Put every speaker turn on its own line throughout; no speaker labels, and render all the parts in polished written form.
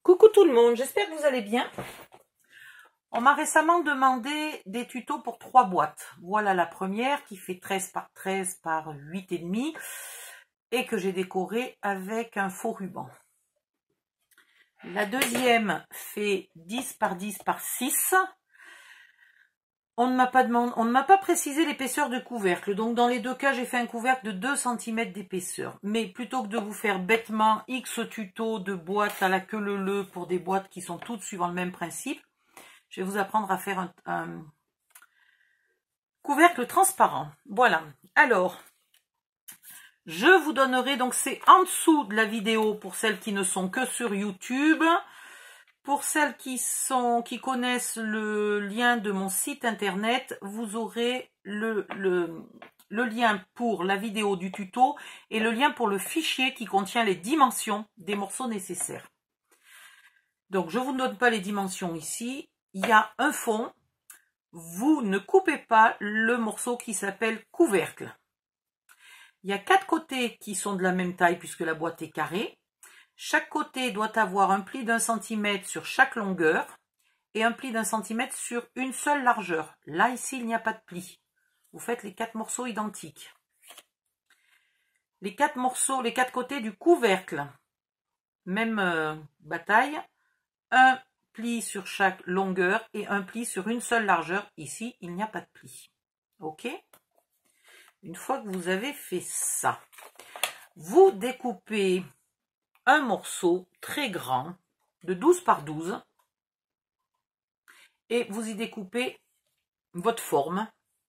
Coucou tout le monde, j'espère que vous allez bien. On m'a récemment demandé des tutos pour 3 boîtes. Voilà la première qui fait 13 par 13 par 8,5 et que j'ai décorée avec un faux ruban. La deuxième fait 10 par 10 par 6. On ne m'a pas précisé l'épaisseur de couvercle. Donc dans les deux cas, j'ai fait un couvercle de 2 cm d'épaisseur. Mais plutôt que de vous faire bêtement X tutos de boîtes à la queue leu pour des boîtes qui sont toutes suivant le même principe, je vais vous apprendre à faire un couvercle transparent. Voilà. Alors, je vous donnerai, donc c'est en dessous de la vidéo pour celles qui ne sont que sur YouTube. Pour celles qui connaissent le lien de mon site internet, vous aurez le lien pour la vidéo du tuto et le lien pour le fichier qui contient les dimensions des morceaux nécessaires. Donc, je ne vous donne pas les dimensions ici. Il y a un fond. Vous ne coupez pas le morceau qui s'appelle couvercle. Il y a 4 côtés qui sont de la même taille puisque la boîte est carrée. Chaque côté doit avoir un pli d'1 cm sur chaque longueur et un pli d'1 cm sur une seule largeur. Là, ici, il n'y a pas de pli. Vous faites les 4 morceaux identiques. Les 4 morceaux, les 4 côtés du couvercle, même bataille, un pli sur chaque longueur et un pli sur une seule largeur. Ici, il n'y a pas de pli. Ok? Une fois que vous avez fait ça, vous découpez un morceau très grand de 12 par 12 et vous y découpez votre forme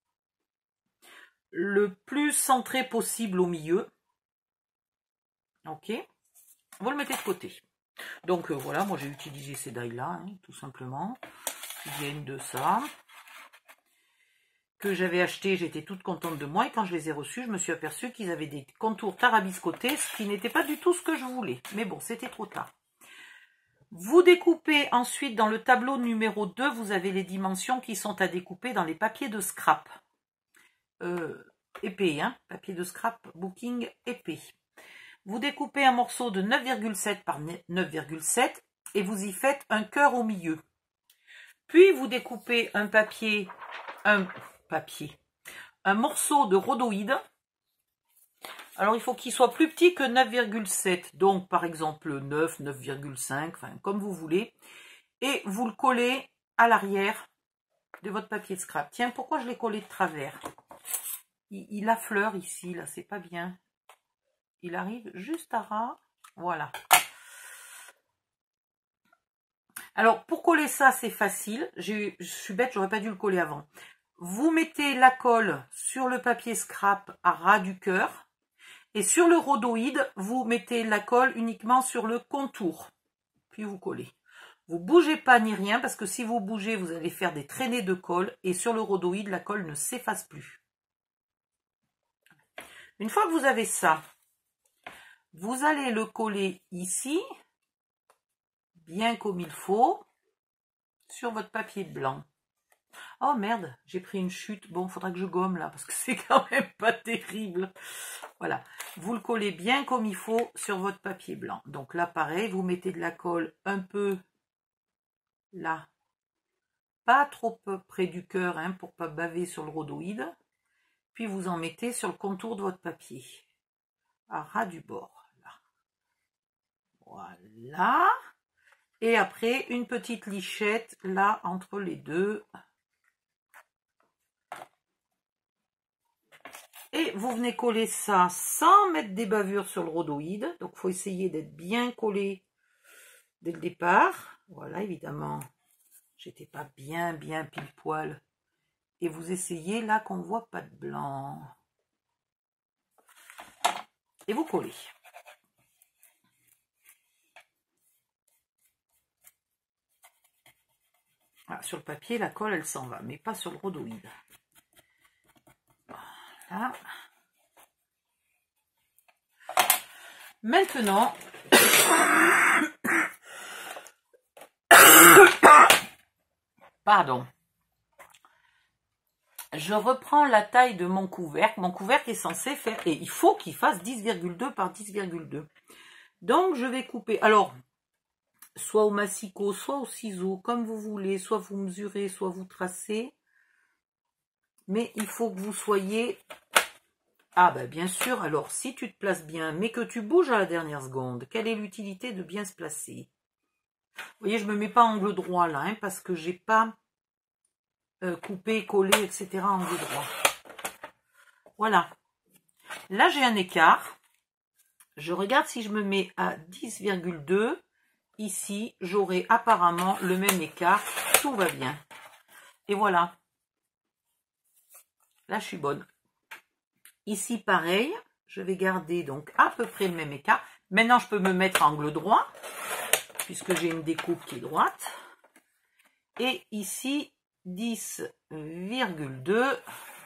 le plus centré possible au milieu. Ok, vous le mettez de côté. Donc voilà, moi j'ai utilisé ces dailles là, tout simplement, qui viennent de ça, que j'avais acheté. J'étais toute contente de moi et quand je les ai reçus, je me suis aperçue qu'ils avaient des contours tarabiscotés, ce qui n'était pas du tout ce que je voulais. Mais bon, c'était trop tard. Vous découpez ensuite dans le tableau numéro 2, vous avez les dimensions qui sont à découper dans les papiers de scrap. Épais, papier de scrap booking épais. Vous découpez un morceau de 9,7 par 9,7 et vous y faites un cœur au milieu. Puis vous découpez un morceau de rhodoïde. Alors il faut qu'il soit plus petit que 9,7, donc par exemple 9, 9,5, enfin comme vous voulez. Et vous le collez à l'arrière de votre papier de scrap. Tiens, pourquoi je l'ai collé de travers? Il affleure ici, là, c'est pas bien. Il arrive juste à ras, voilà. Alors pour coller ça, c'est facile. Je suis bête, j'aurais pas dû le coller avant. Vous mettez la colle sur le papier scrap à ras du cœur. Et sur le rhodoïde, vous mettez la colle uniquement sur le contour. Puis vous collez. Vous ne bougez pas ni rien, parce que si vous bougez, vous allez faire des traînées de colle. Et sur le rhodoïde, la colle ne s'efface plus. Une fois que vous avez ça, vous allez le coller ici, bien comme il faut, sur votre papier blanc. Oh merde, j'ai pris une chute. Bon, il faudra que je gomme là, parce que c'est quand même pas terrible. Voilà, vous le collez bien comme il faut sur votre papier blanc. Donc là, pareil, vous mettez de la colle un peu là, pas trop près du cœur, pour pas baver sur le rhodoïde. Puis vous en mettez sur le contour de votre papier, à ras du bord. Là. Voilà. Et après, une petite lichette là, entre les deux. Et vous venez coller ça sans mettre des bavures sur le rhodoïde. Donc, il faut essayer d'être bien collé dès le départ. Voilà, évidemment, j'étais pas bien pile poil. Et vous essayez là qu'on ne voit pas de blanc. Et vous collez. Voilà, sur le papier, la colle, elle s'en va, mais pas sur le rhodoïde. Voilà. Maintenant, pardon, je reprends la taille de mon couvercle. Mon couvercle est censé faire, et il faut qu'il fasse 10,2 par 10,2. Donc, je vais couper. Alors, soit au massicot, soit au ciseau, comme vous voulez, soit vous mesurez, soit vous tracez. Mais il faut que vous soyez... Ah ben bien sûr, alors si tu te places bien, mais que tu bouges à la dernière seconde, quelle est l'utilité de bien se placer? Vous voyez, je ne me mets pas angle droit là, hein, parce que j'ai pas coupé, collé, etc. angle droit. Voilà. Là, j'ai un écart. Je regarde si je me mets à 10,2. Ici, j'aurai apparemment le même écart. Tout va bien. Et voilà. Là, je suis bonne. Ici, pareil. Je vais garder donc à peu près le même écart. Maintenant, je peux me mettre angle droit, puisque j'ai une découpe qui est droite. Et ici, 10,2.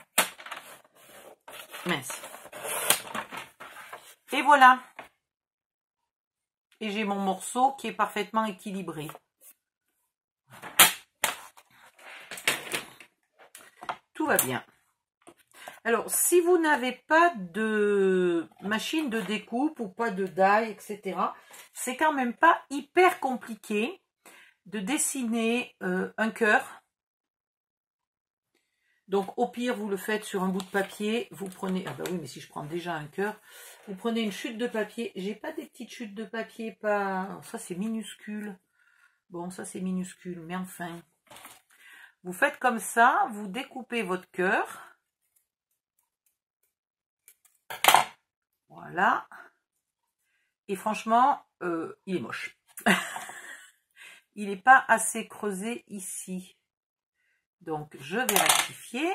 Mince. Et voilà. Et j'ai mon morceau qui est parfaitement équilibré. Tout va bien. Alors, si vous n'avez pas de machine de découpe ou pas de die, etc., c'est quand même pas hyper compliqué de dessiner un cœur. Donc, au pire, vous le faites sur un bout de papier. Vous prenez... Ah bah oui, mais si je prends déjà un cœur, vous prenez une chute de papier. J'ai pas des petites chutes de papier, pas... Ça, c'est minuscule. Bon, ça, c'est minuscule, mais enfin... Vous faites comme ça, vous découpez votre cœur. Voilà. Et franchement, il est moche. Il n'est pas assez creusé ici. Donc, je vais rectifier.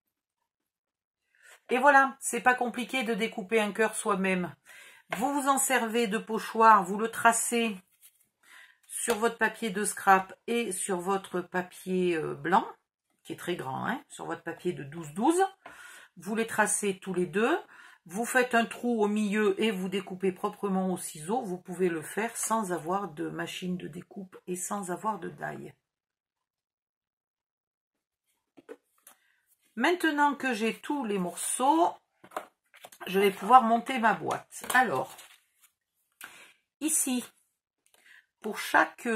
Et voilà, c'est pas compliqué de découper un cœur soi-même. Vous vous en servez de pochoir, vous le tracez sur votre papier de scrap et sur votre papier blanc, qui est très grand, hein, sur votre papier de 12-12. Vous les tracez tous les deux. Vous faites un trou au milieu et vous découpez proprement au ciseau. Vous pouvez le faire sans avoir de machine de découpe et sans avoir de die. Maintenant que j'ai tous les morceaux, je vais pouvoir monter ma boîte. Alors, ici, pour chaque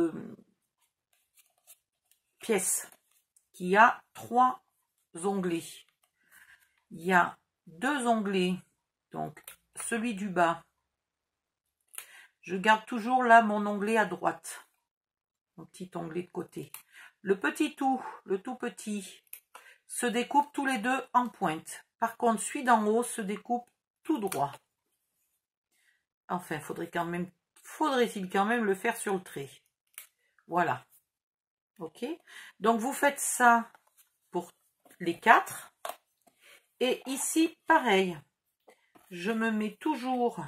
pièce qui a 3 onglets, il y a 2 onglets, donc celui du bas. Je garde toujours là mon onglet à droite, mon petit onglet de côté. Le petit tout, le tout petit, se découpe tous les deux en pointe. Par contre, celui d'en haut se découpe tout droit. Enfin, faudrait-il quand même le faire sur le trait. Voilà. Ok. Donc, vous faites ça pour les 4. Et ici, pareil. Je me mets toujours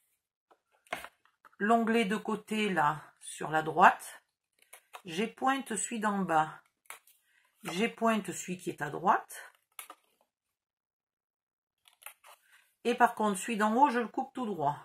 l'onglet de côté, là, sur la droite. J'épointe celui d'en bas. J'épointe celui qui est à droite. Et par contre, celui d'en haut, je le coupe tout droit.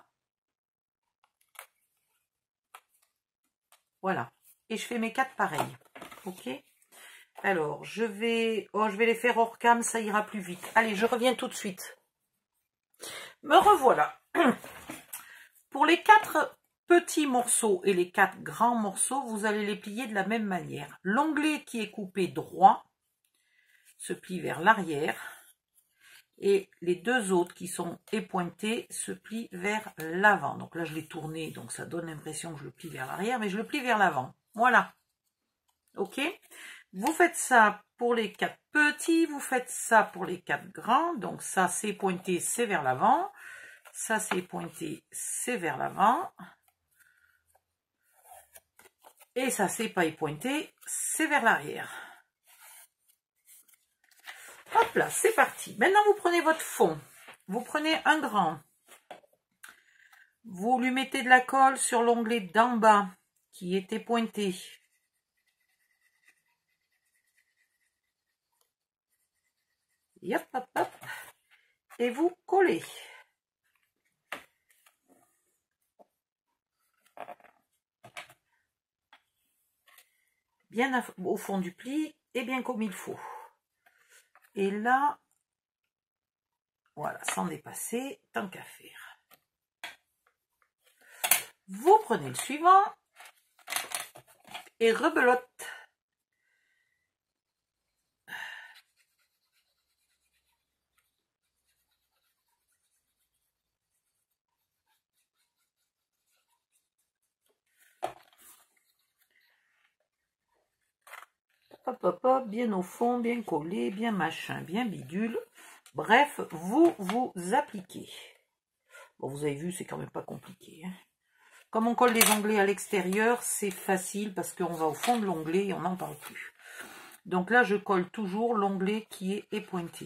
Voilà. Et je fais mes 4 pareils. Ok. Alors, je vais les faire hors cam, ça ira plus vite. Allez, je reviens tout de suite. Me revoilà. Pour les 4 petits morceaux et les 4 grands morceaux, vous allez les plier de la même manière. L'onglet qui est coupé droit se plie vers l'arrière. Et les 2 autres qui sont épointés se plient vers l'avant. Donc là, je l'ai tourné, donc ça donne l'impression que je le plie vers l'arrière, mais je le plie vers l'avant. Voilà. Ok. Vous faites ça pour les 4 petits, vous faites ça pour les 4 grands. Donc ça, c'est pointé, c'est vers l'avant. Ça, c'est pointé, c'est vers l'avant. Et ça, c'est pas pointé, c'est vers l'arrière. Hop là, c'est parti. Maintenant, vous prenez votre fond. Vous prenez un grand. Vous lui mettez de la colle sur l'onglet d'en bas qui était pointé. Et hop, hop, hop. Et vous collez. Bien au fond du pli et bien comme il faut. Et là, voilà, sans dépasser, tant qu'à faire. Vous prenez le suivant, et rebelote. Hop, hop, hop, bien au fond, bien collé, bien machin, bien bidule. Bref, vous appliquez. Bon, vous avez vu, c'est quand même pas compliqué. Hein. Comme on colle les onglets à l'extérieur, c'est facile parce qu'on va au fond de l'onglet et on n'en parle plus. Donc là, je colle toujours l'onglet qui est épointé.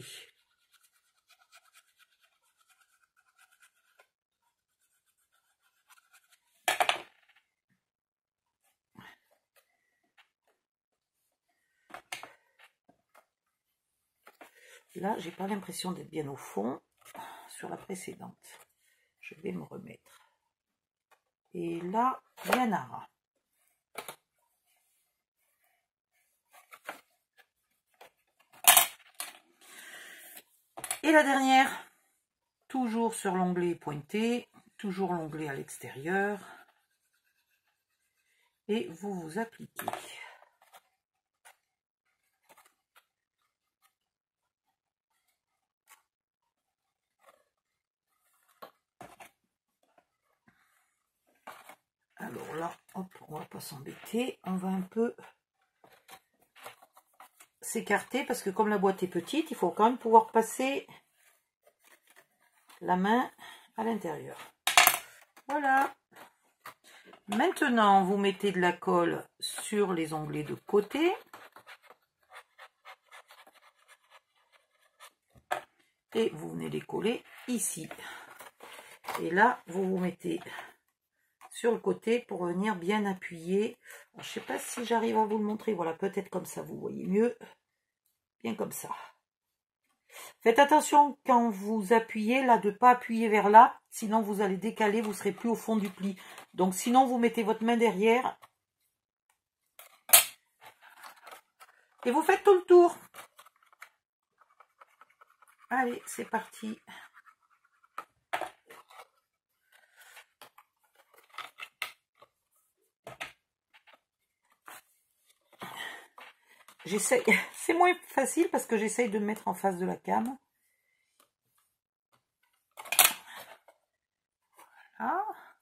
Là, j'ai pas l'impression d'être bien au fond sur la précédente. Je vais me remettre. Et là, bien à ras. Et la dernière, toujours sur l'onglet pointé, toujours l'onglet à l'extérieur. Et vous appliquez. Alors là, hop, on va pas s'embêter, on va un peu s'écarter parce que comme la boîte est petite, il faut quand même pouvoir passer la main à l'intérieur. Voilà. Maintenant, vous mettez de la colle sur les onglets de côté. Et vous venez les coller ici. Et là, vous vous mettez sur le côté pour venir bien appuyer. Alors, je ne sais pas si j'arrive à vous le montrer. Voilà, peut-être comme ça, vous voyez mieux. Bien comme ça. Faites attention quand vous appuyez, là, de ne pas appuyer vers là. Sinon, vous allez décaler, vous ne serez plus au fond du pli. Donc, sinon, vous mettez votre main derrière. Et vous faites tout le tour. Allez, c'est parti. J'essaye, c'est moins facile parce que j'essaye de me mettre en face de la cam. Voilà.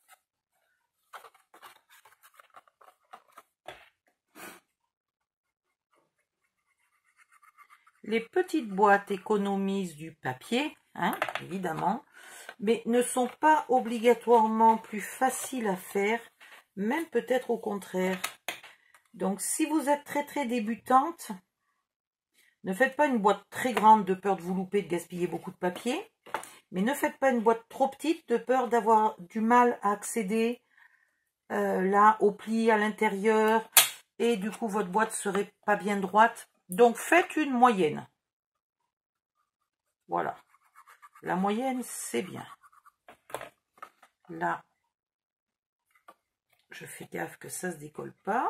Les petites boîtes économisent du papier, hein, évidemment, mais ne sont pas obligatoirement plus faciles à faire, même peut-être au contraire. Donc, si vous êtes très débutante, ne faites pas une boîte très grande de peur de vous louper, de gaspiller beaucoup de papier, mais ne faites pas une boîte trop petite de peur d'avoir du mal à accéder là au pli à l'intérieur et du coup votre boîte serait pas bien droite. Donc, faites une moyenne. Voilà. La moyenne, c'est bien. Là, je fais gaffe que ça ne se décolle pas.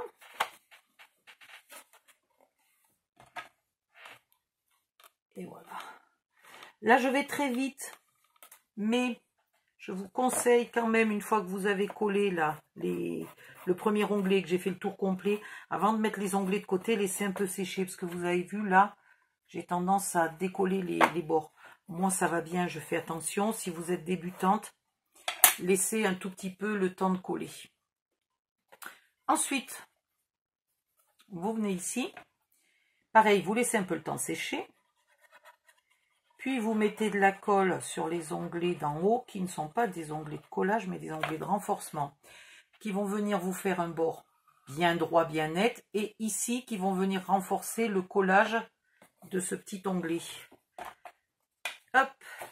Et voilà. Là, je vais très vite, mais je vous conseille quand même, une fois que vous avez collé là, le premier onglet, que j'ai fait le tour complet, avant de mettre les onglets de côté, laissez un peu sécher, parce que vous avez vu là, j'ai tendance à décoller les bords. Moi, ça va bien, je fais attention. Si vous êtes débutante, laissez un tout petit peu le temps de coller. Ensuite, vous venez ici. Pareil, vous laissez un peu le temps sécher. Puis, vous mettez de la colle sur les onglets d'en haut, qui ne sont pas des onglets de collage, mais des onglets de renforcement, qui vont venir vous faire un bord bien droit, bien net, et ici, qui vont venir renforcer le collage de ce petit onglet. Hop!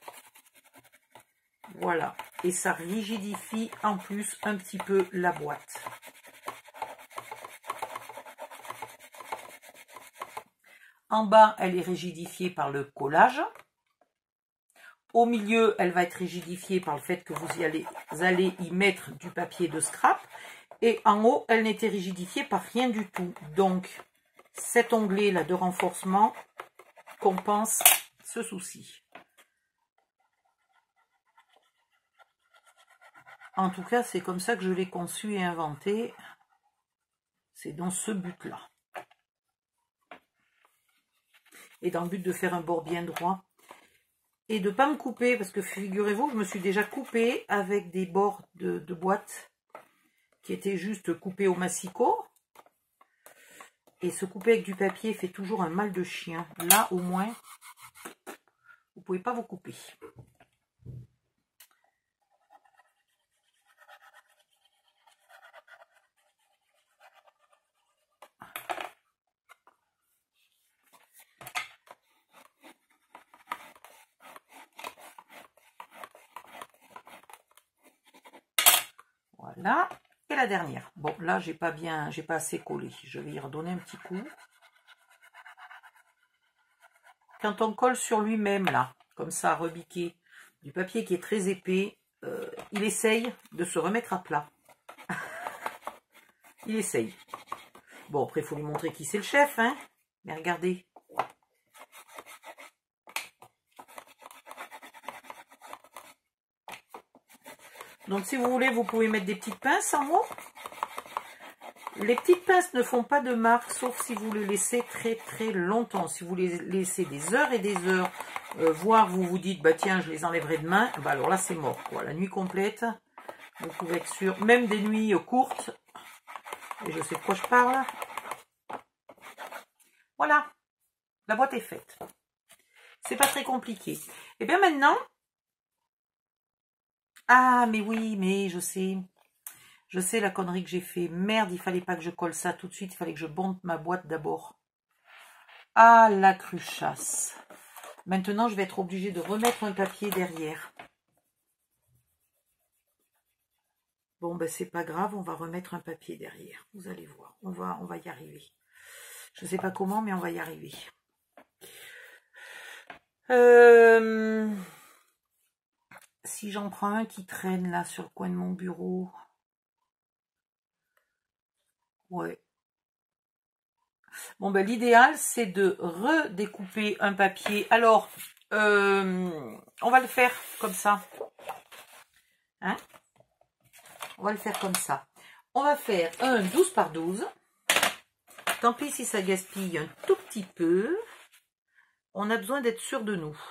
Voilà. Et ça rigidifie en plus un petit peu la boîte. En bas, elle est rigidifiée par le collage. Au milieu, elle va être rigidifiée par le fait que vous allez y mettre du papier de scrap. Et en haut, elle n'était rigidifiée par rien du tout. Donc, cet onglet-là de renforcement compense ce souci. En tout cas, c'est comme ça que je l'ai conçu et inventé. C'est dans ce but-là. Et dans le but de faire un bord bien droit. Et de ne pas me couper, parce que figurez-vous, je me suis déjà coupée avec des bords de boîte qui étaient juste coupés au massicot. Et se couper avec du papier fait toujours un mal de chien. Là, au moins, vous ne pouvez pas vous couper. Voilà. Et la dernière. Bon, là, j'ai pas assez collé. Je vais y redonner un petit coup. Quand on colle sur lui-même, là, comme ça, rebiqué, du papier qui est très épais, il essaye de se remettre à plat. Il essaye. Bon, après, il faut lui montrer qui c'est le chef, hein. Mais regardez. Donc, si vous voulez, vous pouvez mettre des petites pinces en haut. Les petites pinces ne font pas de marque, sauf si vous les laissez très très longtemps. Si vous les laissez des heures et des heures, voire vous vous dites, bah tiens, je les enlèverai demain, bah alors là c'est mort, quoi. La nuit complète, vous pouvez être sûr, même des nuits courtes, et je sais de quoi je parle. Voilà, la boîte est faite. C'est pas très compliqué. Et bien maintenant, ah mais oui, mais je sais la connerie que j'ai fait. Merde, il fallait pas que je colle ça tout de suite. Il fallait que je bonde ma boîte d'abord. Ah, la cruchasse. Maintenant, je vais être obligée de remettre un papier derrière. Bon, ben c'est pas grave. On va remettre un papier derrière. Vous allez voir. On va y arriver. Je sais pas comment, mais on va y arriver. Si j'en prends un qui traîne là sur le coin de mon bureau... Ouais. Bon, ben l'idéal, c'est de redécouper un papier. Alors, on va le faire comme ça. Hein? On va le faire comme ça. On va faire un 12 par 12. Tant pis si ça gaspille un tout petit peu. On a besoin d'être sûr de nous.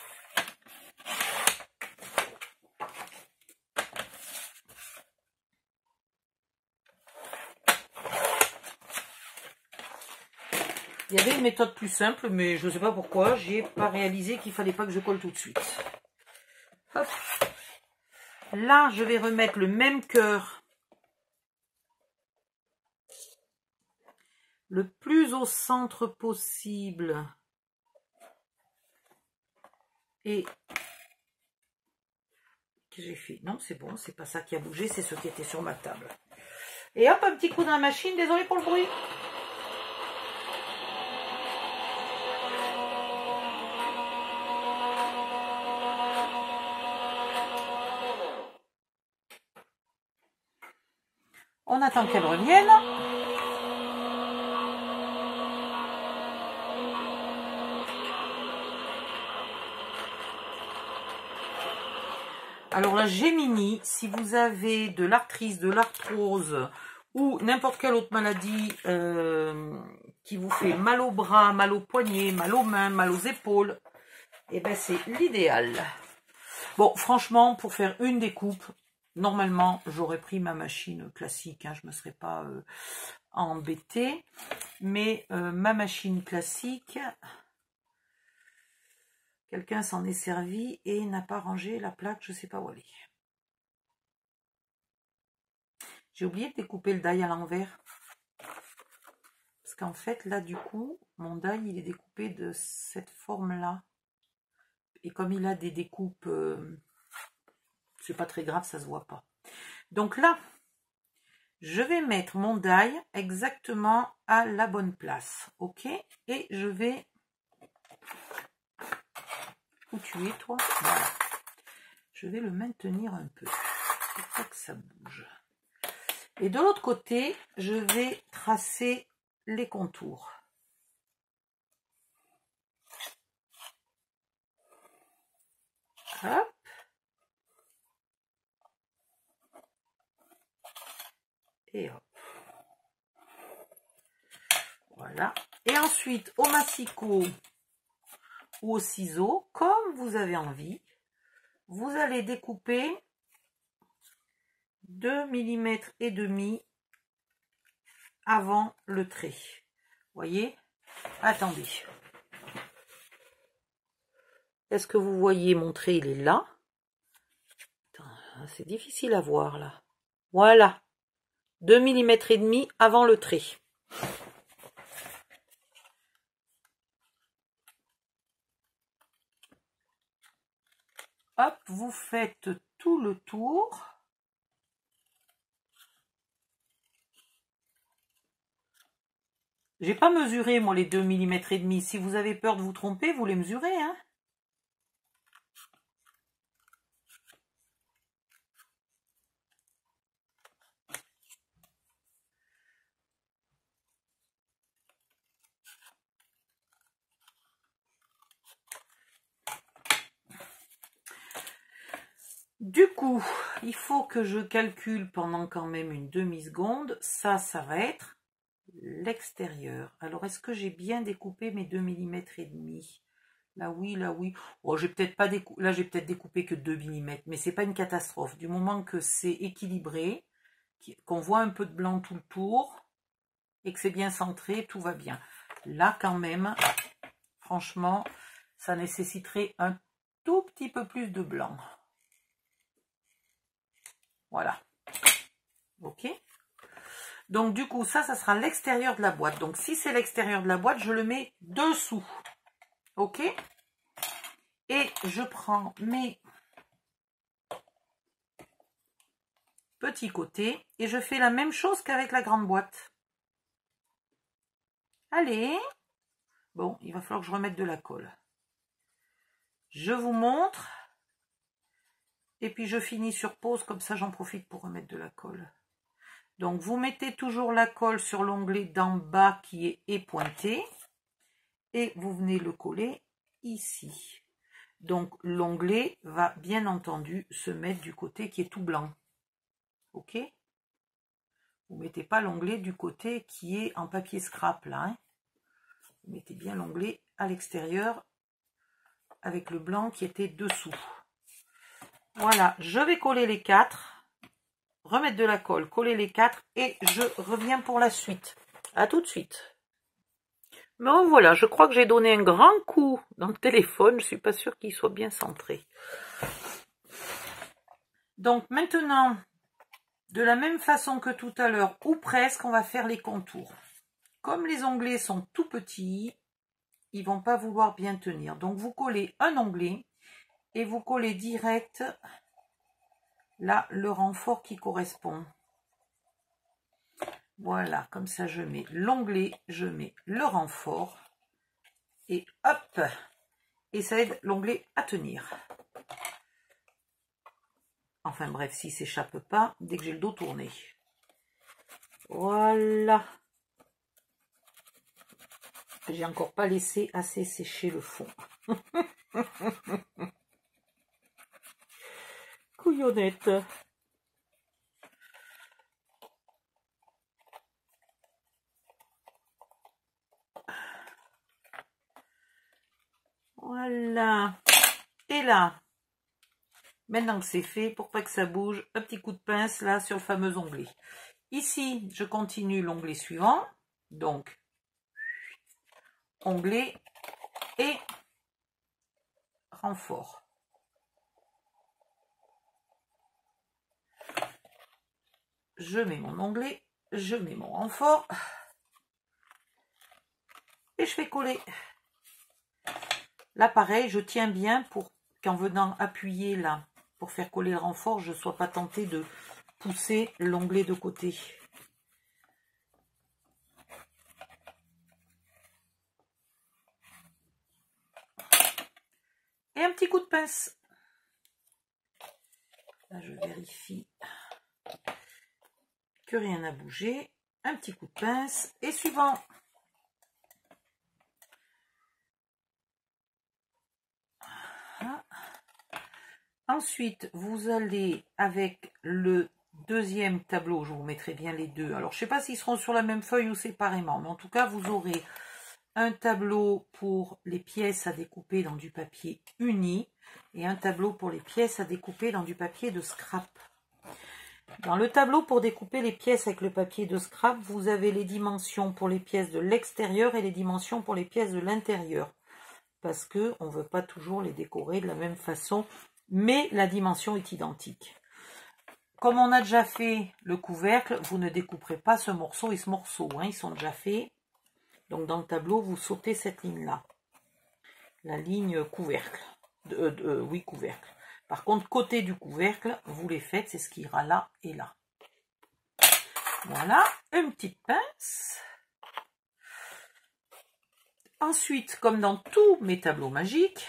Il y avait une méthode plus simple, mais je ne sais pas pourquoi, j'ai pas réalisé qu'il fallait pas que je colle tout de suite. Hop. Là, je vais remettre le même cœur le plus au centre possible. Et que j'ai fait? Non, c'est bon, c'est pas ça qui a bougé, c'est ce qui était sur ma table. Et hop, un petit coup dans la machine, désolé pour le bruit. On attend qu'elle revienne. Alors la Gemini, si vous avez de l'arthrite, de l'arthrose ou n'importe quelle autre maladie qui vous fait mal aux bras, mal aux poignets, mal aux mains, mal aux épaules, et ben c'est l'idéal. Bon, franchement, pour faire une découpe, normalement, j'aurais pris ma machine classique, hein, je ne me serais pas embêtée, mais ma machine classique, quelqu'un s'en est servi et n'a pas rangé la plaque, je ne sais pas où elle est. J'ai oublié de découper le die à l'envers. Parce qu'en fait, là, du coup, mon die, il est découpé de cette forme-là. Et comme il a des découpes, c'est pas très grave, ça se voit pas. Donc là, je vais mettre mon die exactement à la bonne place. Ok? Et je vais... Où tu es, toi? Voilà. Je vais le maintenir un peu. Il faut pas que ça bouge. Et de l'autre côté, je vais tracer les contours. Hop. Et hop. Voilà. Et ensuite, au massicot ou au ciseau, comme vous avez envie, vous allez découper 2,5 mm avant le trait. Voyez? Attendez. Est-ce que vous voyez mon trait? Il est là. C'est difficile à voir là. Voilà. 2,5 mm avant le trait. Hop, vous faites tout le tour. J'ai pas mesuré moi les 2,5 mm. Si vous avez peur de vous tromper, vous les mesurez, hein. Du coup, il faut que je calcule pendant quand même une demi-seconde. Ça va être l'extérieur. Alors, est-ce que j'ai bien découpé mes 2,5 mm? Là, oui, là, oui. Oh, j'ai peut-être pas découpé. Là, j'ai peut-être découpé que 2 mm, mais c'est pas une catastrophe. Du moment que c'est équilibré, qu'on voit un peu de blanc tout le tour et que c'est bien centré, tout va bien. Là, quand même, franchement, ça nécessiterait un tout petit peu plus de blanc. Voilà. Ok. Donc du coup, ça sera l'extérieur de la boîte. Donc si c'est l'extérieur de la boîte, je le mets dessous. Ok. Et je prends mes petits côtés et je fais la même chose qu'avec la grande boîte. Allez. Bon, il va falloir que je remette de la colle. Je vous montre. Et puis je finis sur pause, comme ça j'en profite pour remettre de la colle. Donc vous mettez toujours la colle sur l'onglet d'en bas qui est épointé. Et vous venez le coller ici. Donc l'onglet va bien entendu se mettre du côté qui est tout blanc. Ok? Vous ne mettez pas l'onglet du côté qui est en papier scrap là. Hein. Vous mettez bien l'onglet à l'extérieur avec le blanc qui était dessous. Voilà, je vais coller les 4, remettre de la colle, coller les 4 et je reviens pour la suite. À tout de suite. Mais voilà, je crois que j'ai donné un grand coup dans le téléphone, je ne suis pas sûre qu'il soit bien centré. Donc maintenant, de la même façon que tout à l'heure, ou presque, on va faire les contours. Comme les onglets sont tout petits, ils ne vont pas vouloir bien tenir. Donc vous collez un onglet et vous collez direct là le renfort qui correspond. Voilà, comme ça je mets l'onglet, je mets le renfort et hop, et ça aide l'onglet à tenir. Enfin bref, s'il ne s'échappe pas dès que j'ai le dos tourné. Voilà. J'ai encore pas laissé assez sécher le fond. Couillonnette. Voilà. Et là, maintenant que c'est fait, pour pas que ça bouge, un petit coup de pince là sur le fameux onglet. Ici, je continue l'onglet suivant. Donc, onglet et renfort. Je mets mon onglet, je mets mon renfort et je fais coller. Là, pareil, je tiens bien pour qu'en venant appuyer là, pour faire coller le renfort, je ne sois pas tentée de pousser l'onglet de côté. Et un petit coup de pince. Là, je vérifie que rien n'a bougé. Un petit coup de pince. Et suivant. Voilà. Ensuite, vous allez avec le deuxième tableau, je vous mettrai bien les deux. Alors, je ne sais pas s'ils seront sur la même feuille ou séparément, mais en tout cas, vous aurez un tableau pour les pièces à découper dans du papier uni et un tableau pour les pièces à découper dans du papier de scrap. Dans le tableau pour découper les pièces avec le papier de scrap, vous avez les dimensions pour les pièces de l'extérieur et les dimensions pour les pièces de l'intérieur. Parce qu'on ne veut pas toujours les décorer de la même façon, mais la dimension est identique. Comme on a déjà fait le couvercle, vous ne découperez pas ce morceau et ce morceau, hein, ils sont déjà faits. Donc dans le tableau, vous sautez cette ligne-là, la ligne couvercle. Oui, couvercle. Par contre, côté du couvercle, vous les faites, c'est ce qui ira là et là. Voilà, une petite pince. Ensuite, comme dans tous mes tableaux magiques,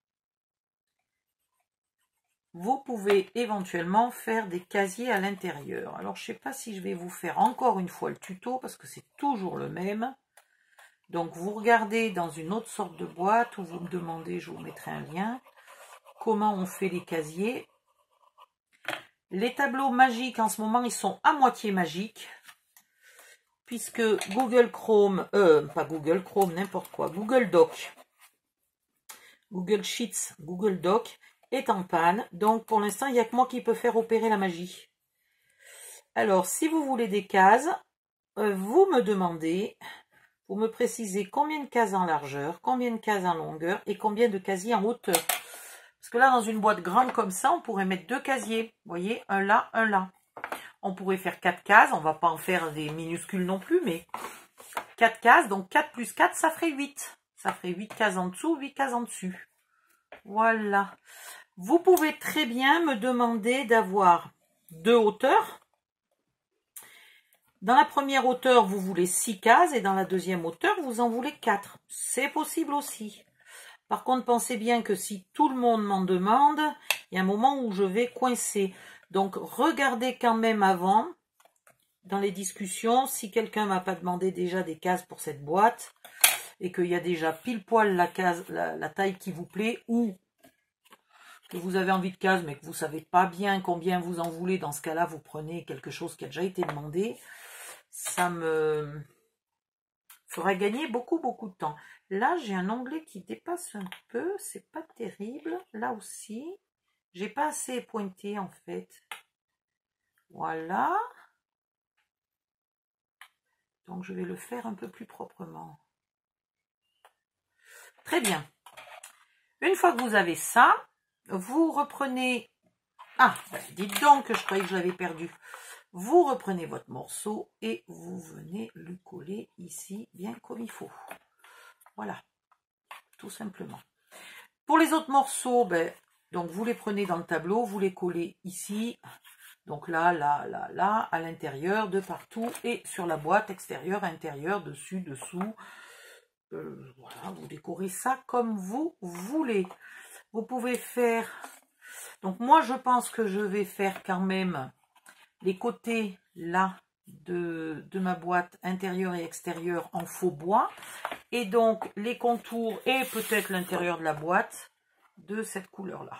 vous pouvez éventuellement faire des casiers à l'intérieur. Alors, je ne sais pas si je vais vous faire encore une fois le tuto, parce que c'est toujours le même. Donc, vous regardez dans une autre sorte de boîte, ou vous me demandez, je vous mettrai un lien, comment on fait les casiers. Les tableaux magiques, en ce moment, ils sont à moitié magiques, puisque Google Chrome, pas Google Chrome, n'importe quoi, Google Doc, Google Sheets, Google Doc, est en panne. Donc, pour l'instant, il n'y a que moi qui peux faire opérer la magie. Alors, si vous voulez des cases, vous me demandez... Vous me précisez combien de cases en largeur, combien de cases en longueur et combien de casiers en hauteur. Parce que là, dans une boîte grande comme ça, on pourrait mettre 2 casiers. Vous voyez, un là, un là. On pourrait faire 4 cases. On ne va pas en faire des minuscules non plus, mais 4 cases. Donc 4 plus 4, ça ferait 8. Ça ferait 8 cases en dessous, 8 cases en dessus. Voilà. Vous pouvez très bien me demander d'avoir 2 hauteurs. Dans la première hauteur, vous voulez 6 cases et dans la deuxième hauteur, vous en voulez 4. C'est possible aussi. Par contre, pensez bien que si tout le monde m'en demande, il y a un moment où je vais coincer. Donc, regardez quand même avant, dans les discussions, si quelqu'un ne m'a pas demandé déjà des cases pour cette boîte et qu'il y a déjà pile poil la taille qui vous plaît ou que vous avez envie de cases mais que vous ne savez pas bien combien vous en voulez, dans ce cas-là, vous prenez quelque chose qui a déjà été demandé. Ça me fera gagner beaucoup de temps. Là, j'ai un onglet qui dépasse un peu. C'est pas terrible. Là aussi, j'ai pas assez pointé en fait. Voilà. Donc, je vais le faire un peu plus proprement. Très bien. Une fois que vous avez ça, vous reprenez... Ah, dites donc que je croyais que je l'avais perdu. Vous reprenez votre morceau et vous venez le coller ici, bien comme il faut. Voilà, tout simplement. Pour les autres morceaux, donc vous les prenez dans le tableau, vous les collez ici. Donc là, à l'intérieur, de partout, et sur la boîte, extérieure, intérieure, dessus, dessous. Voilà, vous décorez ça comme vous voulez. Vous pouvez faire... Donc moi, je pense que je vais faire quand même... les côtés là de ma boîte intérieure et extérieure en faux bois et donc les contours et peut-être l'intérieur de la boîte de cette couleur là.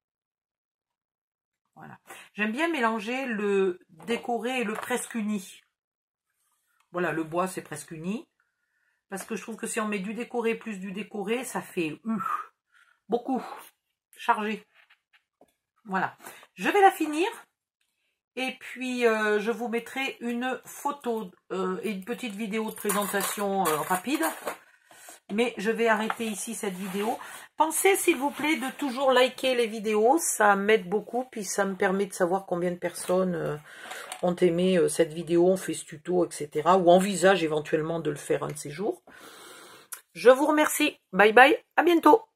Voilà, j'aime bien mélanger le décoré et le presque uni. Voilà, le bois c'est presque uni parce que je trouve que si on met du décoré plus du décoré, ça fait beaucoup chargé. Voilà, je vais la finir. Et puis, je vous mettrai une photo et une petite vidéo de présentation rapide. Mais je vais arrêter ici cette vidéo. Pensez, s'il vous plaît, de toujours liker les vidéos. Ça m'aide beaucoup. Puis, ça me permet de savoir combien de personnes ont aimé cette vidéo, ont fait ce tuto, etc. Ou envisagent éventuellement de le faire un de ces jours. Je vous remercie. Bye bye. À bientôt.